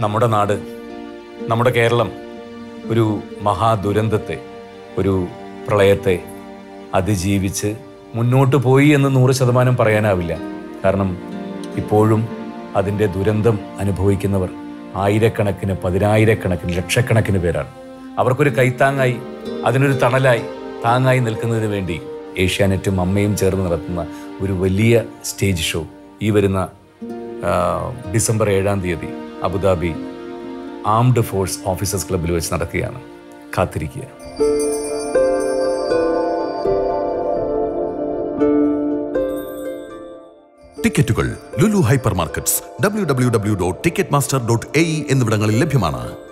നമ്മുടെ നാട്, നമ്മുടെ കേരളം ഒരു മഹാദുരന്തത്തെ, ഒരു പ്രളയത്തെ അതിജീവിച്ച് മുന്നോട്ട് പോയി എന്ന് 100% പറയാനാവില്ല. കാരണം ഇപ്പോഴും അതിൻ്റെ ദുരന്തം അനുഭവിക്കുന്നവർ ആയിരക്കണക്കിന്, പതിനായിരക്കണക്കിന്, ലക്ഷക്കണക്കിന് പേരാണ്. അവർക്കൊരു കൈത്താങ്ങായി, അതിനൊരു തണലായി, താങ്ങായി നിൽക്കുന്നതിന് വേണ്ടി ഏഷ്യാനെറ്റും അമ്മയും ചേർന്ന് നടത്തുന്ന ഒരു വലിയ സ്റ്റേജ് ഷോ ഈ വരുന്ന ഡിസംബർ 7-ാം തീയതി അബുദാബി ആംഡ് ഫോഴ്സ് ഓഫീസേഴ്സ് ക്ലബ്ബിൽ വെച്ച് നടക്കുകയാണ്. കാത്തിരിക്കുക. ടിക്കറ്റുകൾ ലുലു ഹൈപ്പർ മാർക്കറ്റ്സ്, www.ticketmaster.ae എന്നിവിടങ്ങളിൽ ലഭ്യമാണ്.